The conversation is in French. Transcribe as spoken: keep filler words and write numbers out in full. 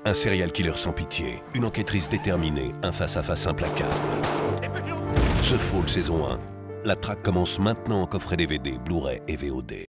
Un serial killer sans pitié, une enquêtrice déterminée, un face-à-face implacable. The Fall saison un. La traque commence maintenant en coffret D V D, Blu-ray et V O D.